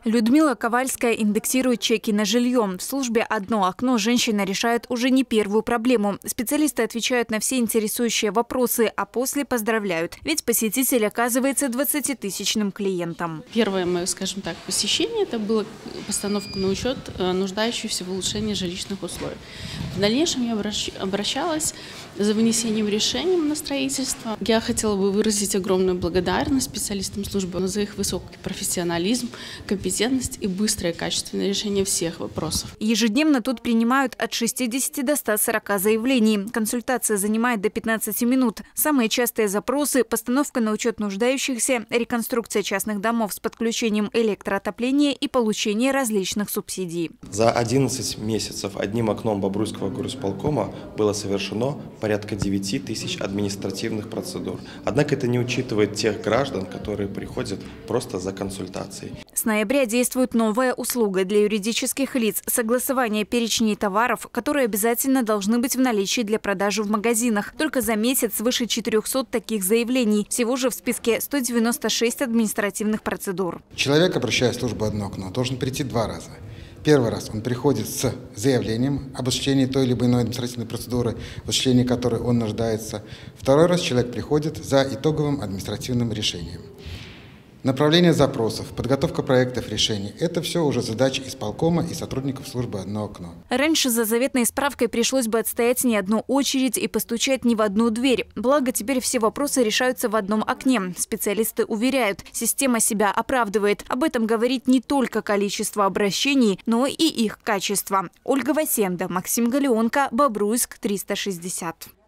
Людмила Ковальская индексирует чеки на жилье. В службе «Одно окно» женщина решает уже не первую проблему. Специалисты отвечают на все интересующие вопросы, а после поздравляют. Ведь посетитель оказывается 20-тысячным клиентом. Первое мое, скажем так, посещение – это была постановка на учет нуждающихся в улучшении жилищных условий. В дальнейшем я обращалась за вынесением решений на строительство. Я хотела бы выразить огромную благодарность специалистам службы за их высокий профессионализм, компетентность и быстрое качественное решение всех вопросов. Ежедневно тут принимают от 60 до 140 заявлений. Консультация занимает до 15 минут. Самые частые запросы – постановка на учет нуждающихся, реконструкция частных домов с подключением электроотопления и получение различных субсидий. За 11 месяцев одним окном Бобруйского горисполкома было совершено порядка 9 тысяч административных процедур. Однако это не учитывает тех граждан, которые приходят просто за консультацией. С ноября действует новая услуга для юридических лиц – согласование перечней товаров, которые обязательно должны быть в наличии для продажи в магазинах. Только за месяц свыше 400 таких заявлений. Всего же в списке 196 административных процедур. Человек, обращаясь в службу «Одно окно», должен прийти 2 раза. Первый раз он приходит с заявлением об осуществлении той или иной административной процедуры, в осуществлении которой он нуждается. Второй раз человек приходит за итоговым административным решением. Направление запросов, подготовка проектов решений – это все уже задачи исполкома и сотрудников службы «Одно окно». Раньше за заветной справкой пришлось бы отстоять не одну очередь и постучать не в одну дверь. Благо, теперь все вопросы решаются в одном окне. Специалисты уверяют, система себя оправдывает. Об этом говорит не только количество обращений, но и их качество. Ольга Васенда, Максим Галеонко, Бобруйск, 360.